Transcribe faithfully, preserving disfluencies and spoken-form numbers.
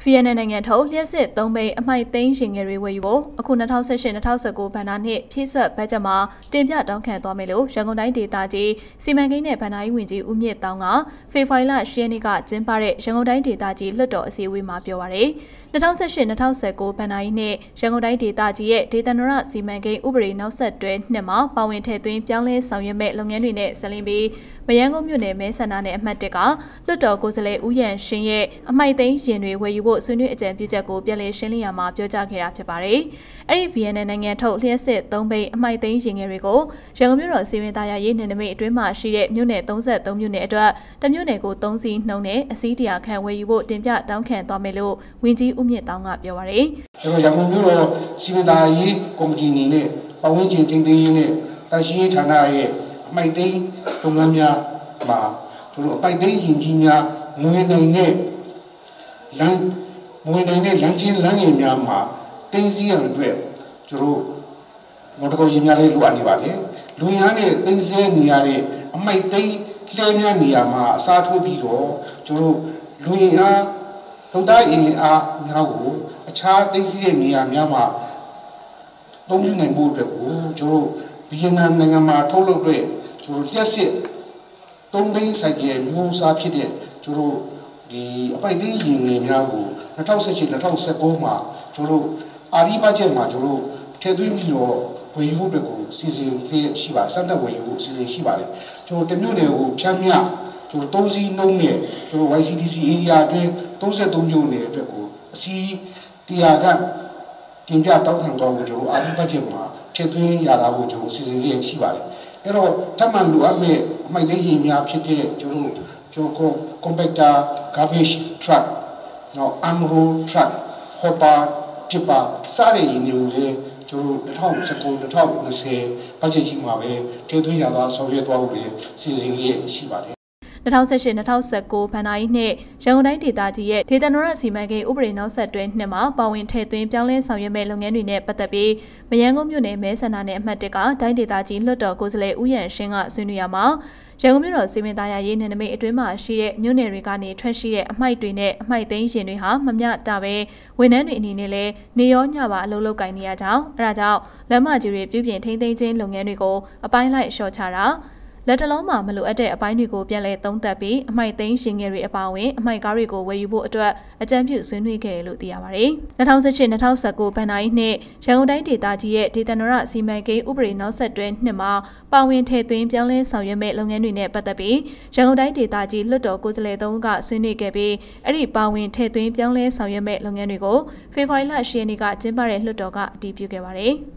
V N နိုင်ငံထုတ်လျှက်စစ်သုံးဘိန်းအမိုက်သိမ်းရင်ငယ်တွေဝယ်ယူဖို့အခု၂၀၁၈-၂၀၁၉ဘဏ္ဍာနှစ်ဖြည့်ဆွတ်ဘတ်ဂျက်မှာတင်ပြတောင်းခံသွားမယ်လို့ရန်ကုန်တိုင်းဒေသကြီးစီမံကိန်းနဲ့ဘဏ္ဍာရေးဝန်ကြီးဦးမြင့်တောင်းကဖေဖော်ဝါရီလ၈ရက်နေ့ကကျင်းပတဲ့ရန်ကုန်တိုင်းဒေသကြီးလွှတ်တော်အစည်းအဝေးမှာပြောပါရယ်၂၀၁၈-၂၀၁၉ဘဏ္ဍာရေးနှစ်ရန်ကုန်တိုင်းဒေသကြီးရဲ့ဒေသန္တရစီမံကိန်းဥပဒေနောက်ဆက်တွဲနှစ်မှာပါဝင်ထည့်သွင်းပြောင်းလဲဆောင်ရွက်မဲ့လုပ်ငန်းတွေနဲ့ဆက်လင်းပြီးမရန်ကုန်မြို့နယ်မဲဆန္ဒနယ်အမှတ်၁ကလွှတ်တော်ကိုယ်စားလှယ်ဦးရန်ရှင်းရဲ့အမိုက်သိမ်းရင်တွေဝယ်ယူဖို့ဆွေးနွေးအကြံပြုချက်ကိုပြန်လည်ရှင်းလင်းရမှာပြောကြားခဲ့တာဖြစ်ပါတယ်။အဲ့ဒီ V N နိုင်ငံထုတ်လျှက်စစ်သုံးဘိန်းအမိုက်သိမ်းရင်ငယ်တွေကိုရန်ကုန်မြို့တော်စီမံသားရရေးနယ်နိမိတ်အတွင်းမှာရှိတဲ့မြို့နယ်၃၃မြို့နယ်အတွက်တမြို့နယ်ကို၃စီးနှုံနဲ့အစီးတရာခန့်ဝယ်ယူဖို့တင်ပြတောင်းခံသွားမယ်လို့ဝန်ကြီးဦးမြင့်တောင်းကပြောပါရယ်။ကျွန်တော်ရန်ကုန်မြို့တော်စီမံသားရေးကော်မတီအနေနဲ့ပတ်ဝန်းကျင်တင်သိမ်းရေးနဲ့တရှိရေးဌာနရဲ့အမိုက်သိမ်းလုပ်ငန်းများမှာကျွန်တော်အပိုက်သိမ်းရင်ကြီးများငွေနိုင်တဲ့လမ်းငွေနိုင်တဲ့လမ်းချင်းလမ်းငယ်များမှာတင်းစည်းရန်အတွက်ကျွန်တော်မော်တော်ယာဉ်များလေးလိုအပ်နေပါတယ်လူရန်နဲ့တင်းစည်းနေရတဲ့အမိုက်သိမ်းလှဲများနေရာမှာအစားထိုးပြီးတော့ကျွန်တော်လူရန်အားဒုတ်တိုင်းအင်အားများကိုအခြားတင်းစည်းတဲ့နေရာများမှာသုံးယူနိုင်ဖို့အတွက်ကိုကျွန်တော်ဗီယက်နမ်နိုင်ငံမှာထုတ်လုပ်တဲ့ကျွန်တော်လျှက်စစ်သုံးဘိန်းဆိုင်ကမျိုးစားဖြစ်တဲ့ကျွန်တော်ဒီအပိုက်သိမ်းရင်ငယ်များကို၂၀၁၈-၂၀၁၉မှာကျွန်တော်အာဒီဘတ်ဂျက်မှာကျွန်တော်ထည့်သွင်းပြီးတော့ဝယ်ယူဖို့အတွက်ကိုစီစဉ်သေးရှိပါတယ်စတင်ဝယ်ယူဖို့စီစဉ်ရှိပါတယ်ကျွန်တော်တမျိုးနယ်ကိုဖြန့်မြကျွန်တော်သုံးစီးနှုံးနဲ့ကျွန်တော် Y C D C area အတွင်း၃၃မျိုးနယ်အတွက်ကိုအစီတရားကတင်ပြတောင်းခံတော့ကျွန်တော်အာဒီဘတ်ဂျက်မှာထည့်သွင်းရတာကိုကျွန်တော်စီစဉ်လေးရှိပါတယ်အဲ့တော့ထပ်မံလိုအပ်မဲ့အမိုက်သိမ်းရင်များဖြစ်တဲ့ကျွန်တော်ကျွန်တော် compactor garbage truck နော် armro truck hopper tipper စတဲ့ရင်တွေကိုလည်းကျွန်တော်၂၀၁၉-၂၀၂၀ဘတ်ဂျက်ကြီးမှာပဲထည့်သွင်းရတာဆောင်ရွက်သွားဖို့လည်းစီစဉ်လေးရှိပါတယ်၂၀၁၈-၂၀၁၉ဘဏ္ဍာရေးနှစ်ရန်ကုန်တိုင်းဒေသကြီးရဲ့ဒေသန္တရစီမံကိန်းဥပဒေနောက်ဆက်တွဲနှစ်မှာပါဝင်ထည့်သွင်းပြောင်းလဲဆောင်ရွက်မဲ့လုပ်ငန်းတွေနဲ့ပတ်သက်ပြီးမရန်ကုန်မြို့နယ်မဲဆန္ဒနယ်အမှတ်၁ကတိုင်းဒေသကြီးလွှတ်တော်ကိုယ်စားလှယ်ဦးရန်ရှင်းကဆွေးနွေးရမှာရန်ကုန်မြို့တော်စီမံသားရရေးနယ်နိမိတ်အတွင်းမှာရှိတဲ့မြို့နယ်တွေကနေထွက်ရှိတဲ့အမိုက်တွေနဲ့အမိုက်သိမ်းရင်တွေဟာမမျှတပဲဝန်ထမ်းတွေအနေနဲ့လည်းနေရောညပါအလုပ်လုပ်ကိုင်နေရကြောင်းအဲဒါကြောင့်လမ်းမကြီးတွေပြုပြင်ထိန်းသိမ်းခြင်းလုပ်ငန်းတွေကိုအပိုင်းလိုက်လျှော့ချတာလက်တလုံးမှာမလိုအပ်တဲ့အပိုင်းတွေကိုပြန်လည်သုံးသပ်ပြီးအမိုက်သိမ်းရင်ငယ်တွေအပါအဝင်အမိုက်ကားတွေကိုဝယ်ယူဖို့အတွက်အကြံပြုဆွေးနွေးခဲ့တယ်လို့သိရပါတယ်။၂၀၁၈-၂၀၁၉ဘဏ္ဍာရေးနှစ်ရန်ကုန်တိုင်းဒေသကြီးရဲ့ဒေသန္တရစီမံကိန်းဥပဒေနောက်ဆက်တွဲနှစ်မှာပါဝင်ထည့်သွင်းပြောင်းလဲဆောင်ရွက်မဲ့လုပ်ငန်းတွေနဲ့ပတ်သက်ပြီးရန်ကုန်တိုင်းဒေသကြီးလွှတ်တော်ကိုယ်စားလှယ်သုံးဦးကဆွေးနွေးခဲ့ပြီးအဲ့ဒီပါဝင်ထည့်သွင်းပြောင်းလဲဆောင်ရွက်မဲ့လုပ်ငန်းတွေကိုဖေဖော်ဝါရီလ၈ရက်နေ့ကကျင်းပတဲ့လွှတ်တော်ကအတည်ပြုခဲ့ပါတယ်။